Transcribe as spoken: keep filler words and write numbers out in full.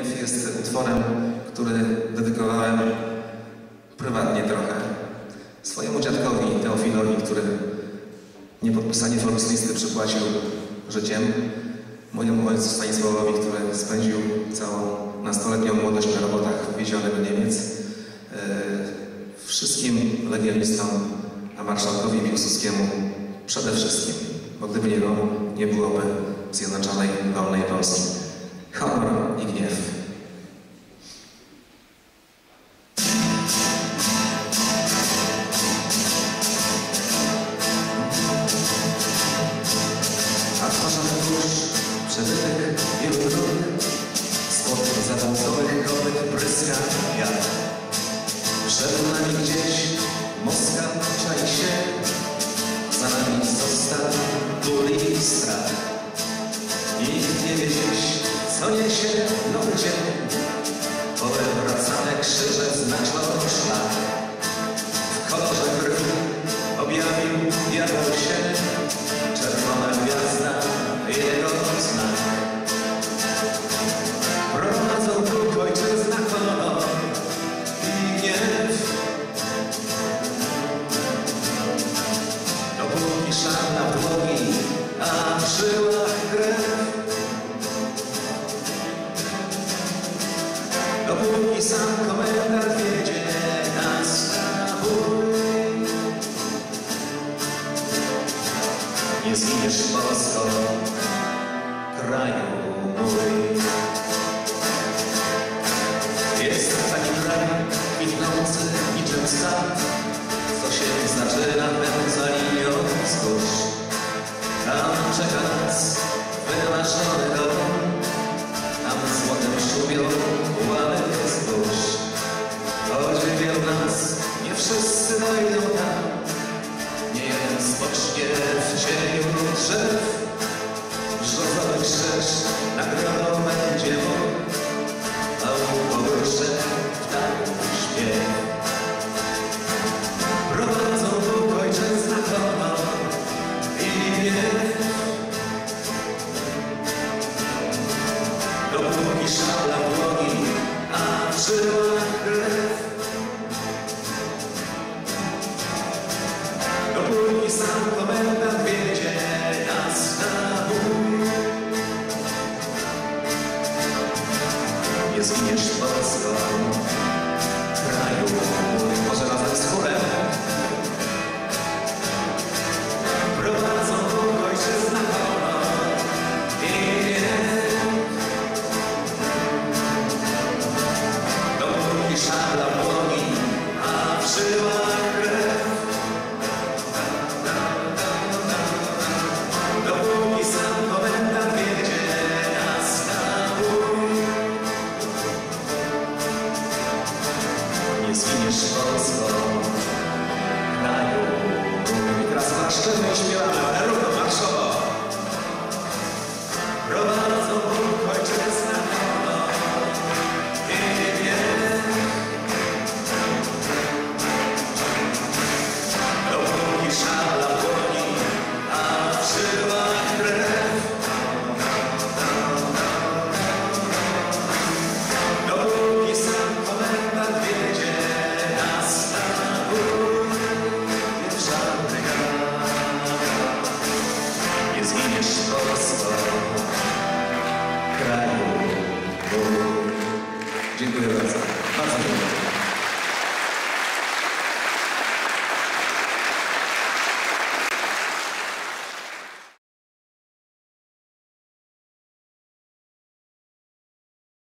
Gniew jest utworem, który dedykowałem prywatnie trochę swojemu dziadkowi Teofilowi, który niepodpisanie Forbes listy przypłacił życiem, mojemu ojcu Stanisławowi, który spędził całą nastoletnią młodość na robotach wiezionych do Niemiec, wszystkim legionistom, a marszałkowi Piłsudskiemu przede wszystkim, bo gdyby nie on, nie byłoby zjednoczonej, wolnej Polski. Honor i gniew. A twarzach kurz, przebytek wielu dróg, spod zawąconych kopyt pryska wiatr. Przed nami gdzieś Moskwa czai się, za nami został ból i strach. Nikt nie wie dziś, co niesie nowy dzień, powracane krzyże znaczą szlak. W kolorze krwi objawił diabeł się, czerwona gwiazda jego znak. Prowadzą Bóg, ojczyzna, honor i gniew. Dopóki szal na dłoni, a w żyłach krew. Dopóki sam komendant wiedzie nas na bój. Nie zginiesz, Polsko, kraju mój. Jest taki kraj kwitnący niczym sad, co się zaczyna za linią wzgórz. Tam czeka nas wymarzony dom, tam złotem szumią łamy wzgórz. Choć wielu nas, nie wszyscy dojdą tam, nie jeden spocznie w cieniu drzew. Rzucony krzyż nagrodą będzie mu, a u powrócę ptaków śpiew. Prowadzą Bóg, ojczyzna, honor i gniew. Dopóki szala dłoni, a w żyłach krew. Dopóki sam komendant wiedzie nas na bój. Nie zginiesz, Polsko, kraju mój. Może razem z chórem. Prowadzą Bóg, ojczyzna, honor i gniew. Dopóki szala dłoni, a w żyłach krew. Dopóki sam komendant wiedzie nas na bój. Nie zginiesz, Polsko, kraju mój. Teraz marszczymy i śpiewamy, ale równo marszowo. Prowadzą Bóg, ojczyzna, honor i gniew. Dopóki szala dłoni, a w żyłach krew. Dopóki sam komendant wiedzie nas na bój. Nie żadny gard. Nie zginiesz, Polsko, kraju mój. Dziękuję bardzo. Bardzo dziękuję.